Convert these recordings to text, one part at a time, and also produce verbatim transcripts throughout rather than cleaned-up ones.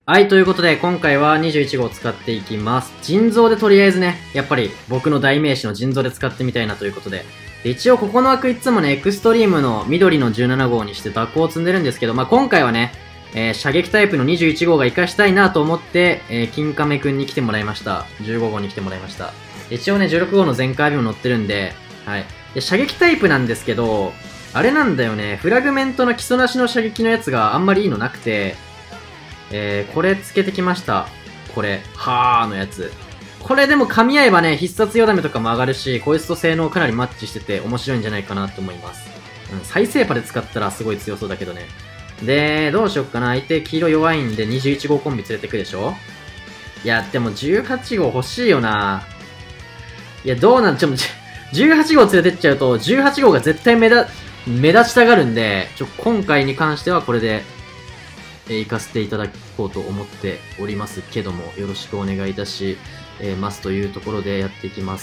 はい、ということで、今回はにじゅういち号を使っていきます。腎臓でとりあえずね、やっぱり僕の代名詞の腎臓で使ってみたいなということで。で一応ここの枠いつもね、エクストリームの緑のじゅうなな号にしてダコを積んでるんですけど、まあ、今回はね、えー、射撃タイプのにじゅういち号が活かしたいなと思って、えー、金亀くんに来てもらいました。じゅうご号に来てもらいました。一応ね、じゅうろく号の全開日も乗ってるんで、はい。で、射撃タイプなんですけど、あれなんだよね、フラグメントの基礎なしの射撃のやつがあんまりいいのなくて、えー、これつけてきました。これ、はーのやつ。これでも噛み合えばね、必殺よだめとかも上がるし、こいつと性能かなりマッチしてて面白いんじゃないかなと思います。うん、再生パで使ったらすごい強そうだけどね。で、どうしよっかな。相手黄色弱いんでにじゅういち号コンビ連れてくでしょ。いや、でもじゅうはち号欲しいよな。いや、どうなん、ちょ、じゅうはち号連れてっちゃうと、じゅうはち号が絶対目立、目立ちたがるんで、ちょ、今回に関してはこれで、えー、行かせていただこうと思っておりますけども、よろしくお願いいたし、えー、ますというところでやっていきます。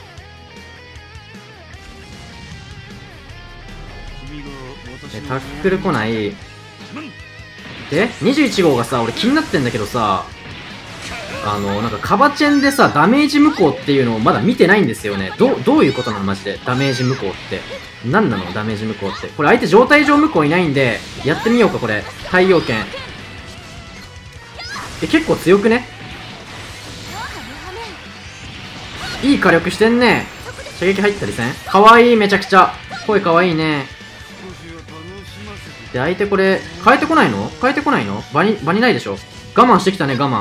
えタックル来ない。で、にじゅういち号がさ、俺気になってんだけどさ、あの、なんかカバチェンでさ、ダメージ無効っていうのをまだ見てないんですよね。ど、どういうことなのマジで。ダメージ無効って。何なのダメージ無効って。これ相手状態上無効いないんで、やってみようかこれ。太陽剣。え、結構強くね？いい火力してんね。射撃入ったりせん？かわいい、めちゃくちゃ。声かわいいね。で、相手これ、変えてこないの？変えてこないの？場に、場にないでしょ？我慢してきたね、我慢。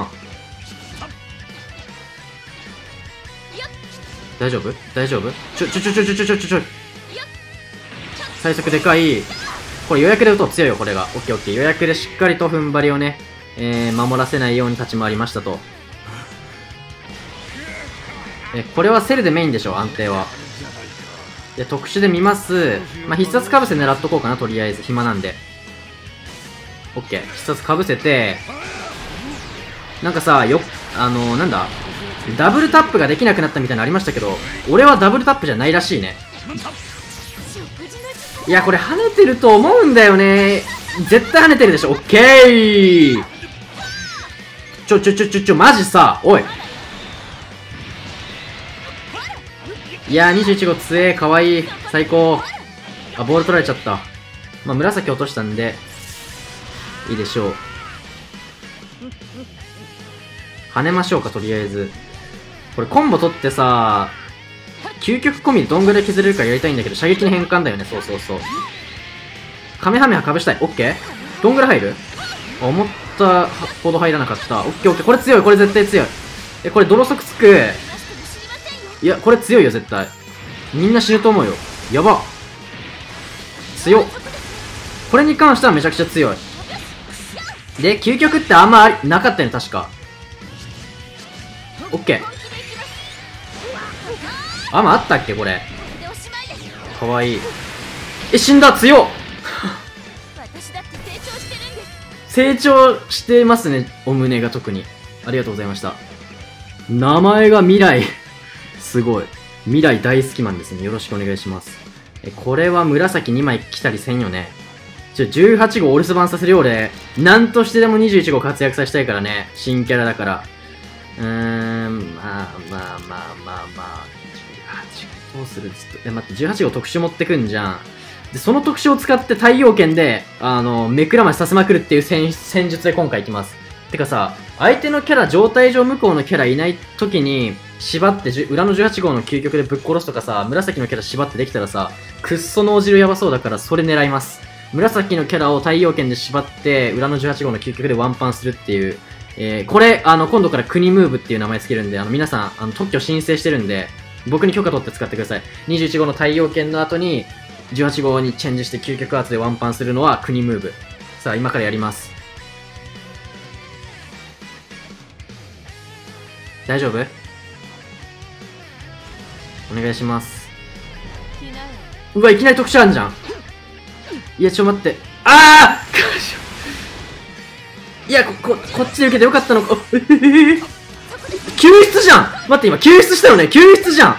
大丈夫？大丈夫？ちょ、ちょ、ちょ、ちょ、ちょ、ちょ、ちょ、ちょ、ちょ。最速でかい。これ予約で打とう。強いよ、これが。オッケーオッケー。予約でしっかりと踏ん張りをね、えー、守らせないように立ち回りましたと。え、これはセルでメインでしょ、安定は。で、特殊で見ます。まあ、必殺かぶせ狙っとこうかな、とりあえず。暇なんで。オッケー。必殺かぶせて、なんかさ、よ、あのー、なんだダブルタップができなくなったみたいなのありましたけど、俺はダブルタップじゃないらしいね。いや、これ跳ねてると思うんだよね。絶対跳ねてるでしょ。オッケー。ちょちょちょちょちょ、マジさ、おい。いやー、にじゅういち号強え、かわいい、最高。あ、ボール取られちゃった。まあ、紫落としたんで、いいでしょう。跳ねましょうか、とりあえず。これコンボ取ってさ、究極込みでどんぐらい削れるかやりたいんだけど、射撃の変換だよね、そうそうそう。カメハメハかぶしたい。オッケー。どんぐらい入る？思ったほど入らなかった。オッケーオッケー。これ強い、これ絶対強い。え、これ泥速つく。いや、これ強いよ、絶対。みんな死ぬと思うよ。やば。強っ。これに関してはめちゃくちゃ強い。で、究極ってあんまありなかったよね、確か。オッケー。あ、まあ、あったっけこれ。かわいい。え、死んだ、強っ成長してますね、お胸が特に。ありがとうございました。名前が未来。すごい。未来大好きマンですね。よろしくお願いします。え、これは紫にまい来たりせんよね。ちょ、じゅうはち号お留守番させるよ、俺。なんとしてでもにじゅういち号活躍させたいからね。新キャラだから。うーん、まあまあまあまあまあ。じゅうはち号どうする？ずっと。え、待って、じゅうはち号特殊持ってくんじゃん。で、その特殊を使って太陽剣で、あの、目くらましさせまくるっていう戦、戦術で今回いきます。てかさ、相手のキャラ、状態上向こうのキャラいない時に、縛って、裏のじゅうはち号の究極でぶっ殺すとかさ、紫のキャラ縛ってできたらさ、くっそ脳汁やばそうだからそれ狙います。紫のキャラを太陽剣で縛って、裏のじゅうはち号の究極でワンパンするっていう、えー、これ、あの、今度から国ムーブっていう名前つけるんで、あの、皆さん、あの、特許申請してるんで、僕に許可取って使ってください。にじゅういち号の太陽剣の後に、じゅうはち号にチェンジして究極アーツでワンパンするのは国ムーブ。さあ、今からやります。大丈夫？お願いします。うわ、いきなり特殊あんじゃん。いや、ちょ、待って。ああいや、こ、こ、こっちで受けてよかったのか。えー、救出じゃん。待って、今、救出したよね。救出じゃん。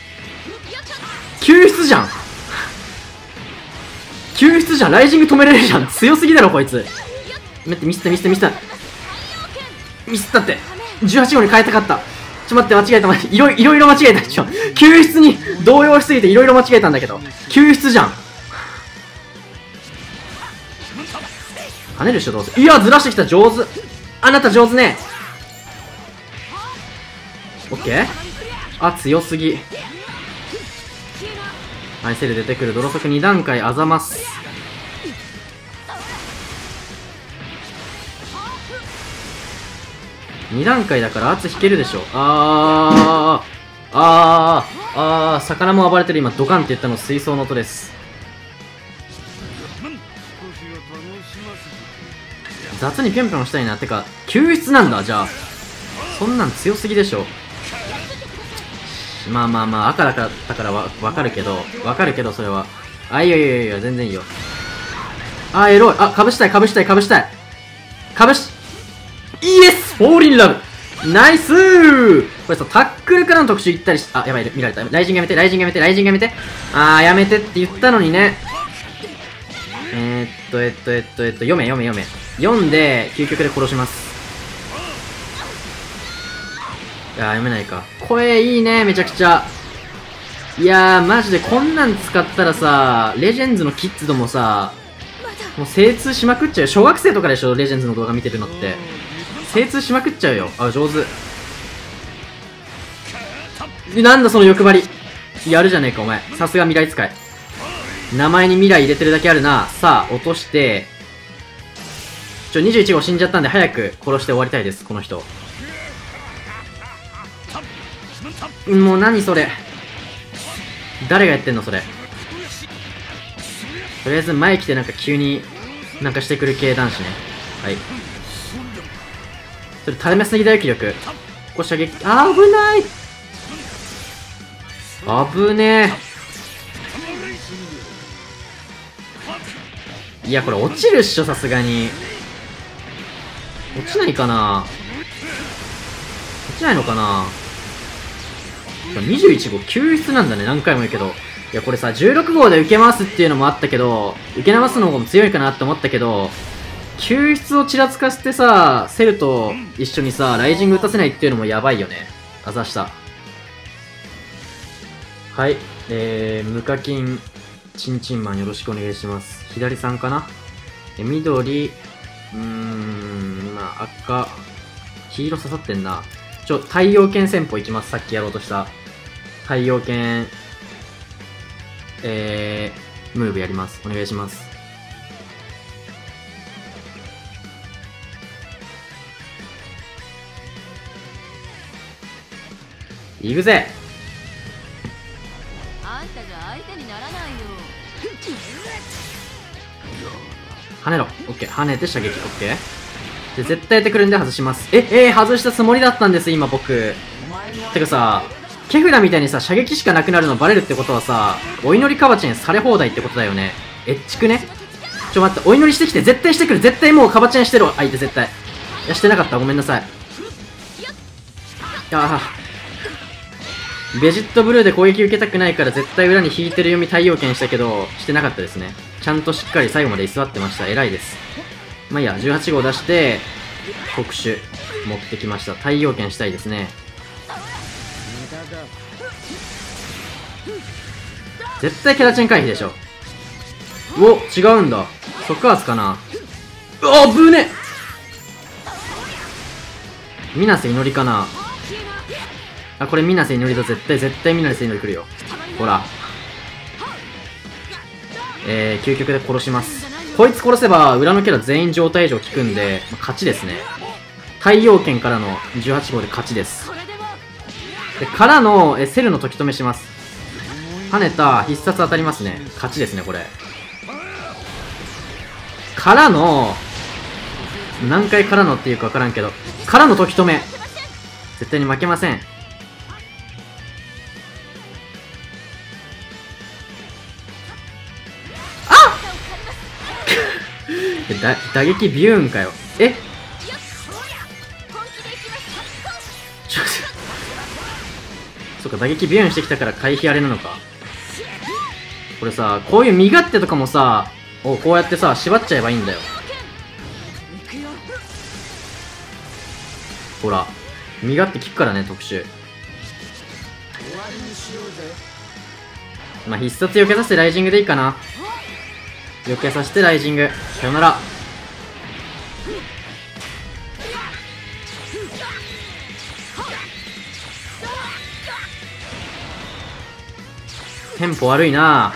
救出じゃん。救出じゃん。ライジング止めれるじゃん。強すぎだろ、こいつ。待って、ミスった、ミスった、ミスった。 ミスったって。じゅうはち号に変えたかった。ちょ待って、間違えた。いろいろいろ間違えた。ちょ救出に動揺しすぎていろいろ間違えたんだけど。救出じゃん。跳ねるっしょ、どうせ。いや、ずらしてきた。上手。あなた上手ね。オッケー。あ、強すぎ。はい、セル出てくる。泥速に段階あざます。に段階だから圧引けるでしょ。あーあーあー魚も暴れてる。今ドカンって言ったの水槽の音です。雑にぴょんぴょんしたいな。てか救出なんだ。じゃあそんなん強すぎでしょ。まあまあまあ赤だからだからわ分かるけど分かるけどそれは。あ、いいよいいよいいよ、全然いいよ。あ、エロい。あ、かぶしたいかぶしたいかぶしたいかぶしイエスフォーリンラブナイスー。これさ、タックルからの特殊行ったりし、あ、やばい、見られた。ライジングやめて、ライジングやめて、ライジングやめて。あー、やめてって言ったのにね。えー、っと、えっと、えっと、えっと、読め、読め、読め。読んで、究極で殺します。いやー、読めないか。声いいね、めちゃくちゃ。いやー、マジでこんなん使ったらさ、レジェンズのキッズどもさ、もう精通しまくっちゃうよ。小学生とかでしょ、レジェンズの動画見てるのって。精通しまくっちゃうよ。あ、上手。なんだその欲張り。やるじゃねえかお前。さすが未来使い。名前に未来入れてるだけあるな。さあ落として、ちょにじゅういち号死んじゃったんで早く殺して終わりたいです。この人もう何それ。誰がやってんのそれ。とりあえず前来てなんか急になんかしてくる系男子ね。はい、それ垂れ目すぎだよ気力。ここ射撃。あー危ない。危ねえ。いやこれ落ちるっしょさすがに。落ちないかな。落ちないのかな。にじゅういち号救出なんだね。何回も言うけど。いやこれさじゅうろく号で受け回すっていうのもあったけど、受け回すの方が強いかなって思ったけど、救出をちらつかせてさ、セルと一緒にさライジング打たせないっていうのもやばいよね。あざした。はい、えー、無課金チンチンマンよろしくお願いします。左さんかな。え緑、うーん、まあ赤、黄色刺さってんな。ちょ太陽剣戦法いきます。さっきやろうとした太陽剣えー、ムーブやります。お願いします。いくぜ。 あんたじゃ相手にならないよ。 跳ねろ。オッケー。跳ねて射撃。オッケー。で、絶対やってくるんで外します。え、えー、外したつもりだったんです、今僕。てかさ、ケフラみたいにさ、射撃しかなくなるのバレるってことはさ、お祈りカバチェンされ放題ってことだよね。エッチくね。ちょ待って、お祈りしてきて、絶対してくる。絶対もうカバチェンしてる相手絶対。いや、してなかった。ごめんなさい。ああ。ベジットブルーで攻撃受けたくないから絶対裏に引いてる読み太陽剣したけど、してなかったですね。ちゃんとしっかり最後まで居座ってました。偉いです。まあいいや、じゅうはち号出して、特殊持ってきました。太陽剣したいですね。絶対キャラチェン回避でしょ。お、違うんだ。即圧かな。うわ、ぶね。水瀬祈りかな。あ、これ水瀬祈りだ。絶対絶対水瀬祈り来るよ。ほら。えー、究極で殺します。こいつ殺せば裏のキャラ全員状態以上効くんで、まあ、勝ちですね。太陽剣からのじゅうはち号で勝ちです。でからのえセルの時止めします。跳ねた必殺当たりますね。勝ちですねこれ。からの何回からのっていうか分からんけど、からの時止め絶対に負けません。あっだ打撃ビューンかよ。えちょっとそっか、打撃ビューンしてきたから回避あれなのか。これさ、こういう身勝手とかもさ、をこうやってさ縛っちゃえばいいんだよ。 ほら。身勝手効くからね、特殊。まあ、必殺避けさせてライジングでいいかな。避けさせてライジング。さよなら。テンポ悪いな。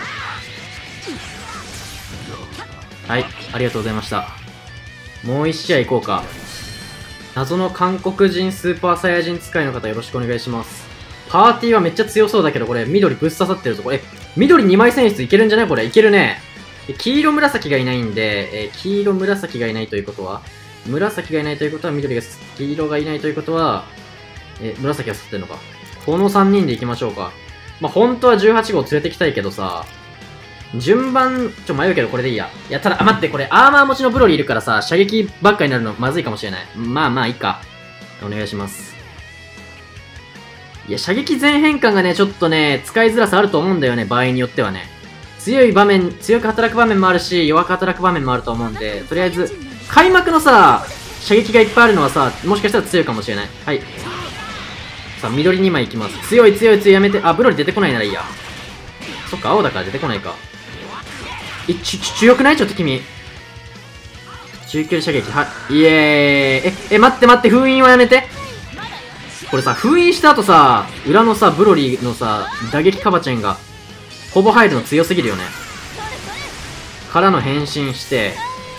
はい、ありがとうございました。もう一試合行こうか。謎の韓国人スーパーサイヤ人使いの方よろしくお願いします。パーティーはめっちゃ強そうだけど、これ緑ぶっ刺さってるぞ。これ、緑にまい選出いけるんじゃない？これ、いけるね。黄色紫がいないんで、えー、黄色紫がいないということは、紫がいないということは緑が、黄色がいないということは、えー、紫が刺さってるのか。このさんにんで行きましょうか。まあ、本当はじゅうはち号連れてきたいけどさ、順番、ちょ、迷うけどこれでいいや。いや、ただ、あ、待って、これ、アーマー持ちのブロリーいるからさ、射撃ばっかになるのまずいかもしれない。まあまあ、いいか。お願いします。いや、射撃全変換がね、ちょっとね、使いづらさあると思うんだよね、場合によってはね。強い場面、強く働く場面もあるし、弱く働く場面もあると思うんで、とりあえず、開幕のさ、射撃がいっぱいあるのはさ、もしかしたら強いかもしれない。はい。さあ、緑にまいいきます。強い強い強いやめて。あ、ブロリー出てこないならいいや。そっか、青だから出てこないか。え、ち、ち、強くないちょっと君。中距離射撃、は、イエーイ。え、え、待って待って、封印はやめて。これさ、封印した後さ、裏のさ、ブロリーのさ、打撃カバチェンが、ほぼ入るの強すぎるよね。からの変身して、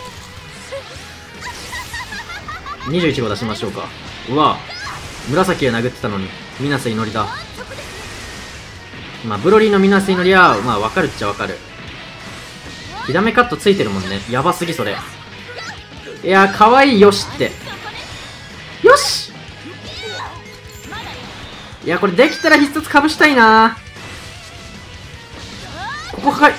にじゅういち号出しましょうか。うわ、紫が殴ってたのに、水瀬祈りだ。まあ、ブロリーの水瀬祈りは、まあ、わかるっちゃわかる。ヒラメカットついてるもんね。やばすぎ、それ。いやー、かわいい、よしって。よし！いや、これできたら必殺かぶしたいなー。ここかかい。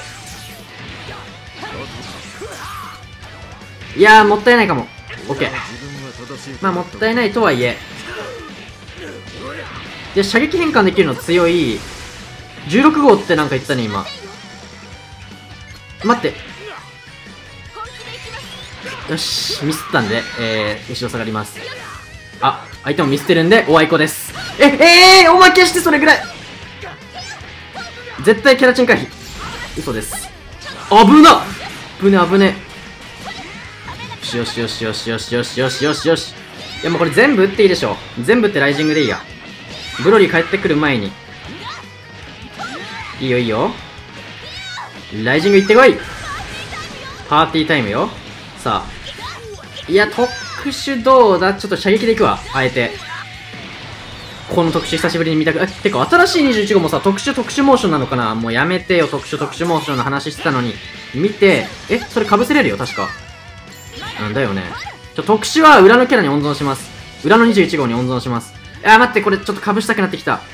いやー、もったいないかも。オッケー。まあ、もったいないとはいえ。で、射撃変換できるの強い。じゅうろく号ってなんか言ったね、今。待って。よし、ミスったんで、えー、後ろ下がります。あ、相手もミスってるんで、おあいこです。え、えー、おまけしてそれぐらい絶対キャラチン回避。嘘です。危な危ね危ね。よしよしよしよしよしよしよしよし。いやもうこれ全部打っていいでしょ。全部打ってライジングでいいや。ブロリー帰ってくる前に。いいよいいよ。ライジング行ってこい。パーティータイムよ。さあ。いや、特殊どうだ？ちょっと射撃でいくわ。あえて。この特殊久しぶりに見たく、あ、てか新しいにじゅういち号もさ、特殊特殊モーションなのかな？もうやめてよ、特殊特殊モーションの話してたのに。見て、え、それ被せれるよ、確か。なんだよね。ちょ、特殊は裏のキャラに温存します。裏のにじゅういち号に温存します。あー、待って、これちょっと被したくなってきた。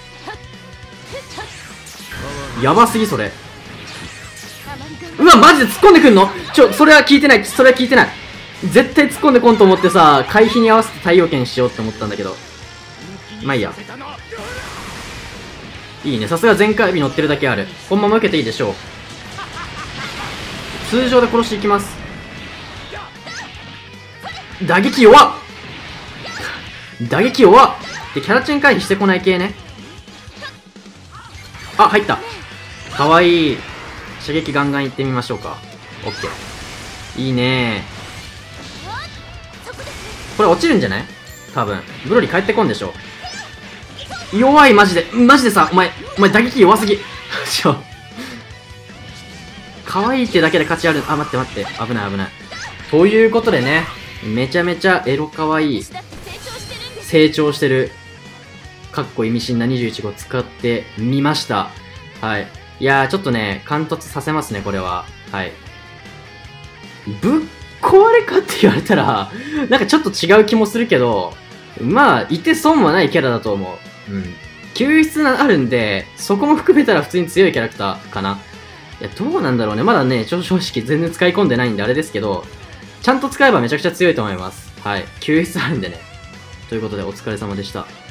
やばすぎ、それ。うわ、マジで突っ込んでくんの？ちょ、それは聞いてない。それは聞いてない。絶対突っ込んでこんと思ってさ、回避に合わせて太陽剣しようって思ったんだけど。まあいいや。いいね。さすが全回避乗ってるだけある。このまま受けていいでしょう。通常で殺していきます。打撃弱っ打撃弱っで、キャラチェン回避してこない系ね。あ、入った。かわいい。射撃ガンガンいってみましょうか。オッケー。いいねー。これ落ちるんじゃない？多分。ブロリー帰ってこんでしょ。弱い、マジで。マジでさ、お前、お前打撃弱すぎ。ちょ。可愛いってだけで価値ある。あ、待って待って。危ない危ない。ということでね、めちゃめちゃエロ可愛い。成長してる。かっこ意味深なにじゅういち号使ってみました。はい。いやー、ちょっとね、貫突させますね、これは。はい。ぶっ壊れかって言われたら、なんかちょっと違う気もするけど、まあ、いて損はないキャラだと思う。うん。救出があるんで、そこも含めたら普通に強いキャラクターかな。いや、どうなんだろうね。まだね、正直全然使い込んでないんであれですけど、ちゃんと使えばめちゃくちゃ強いと思います。はい。救出あるんでね。ということで、お疲れ様でした。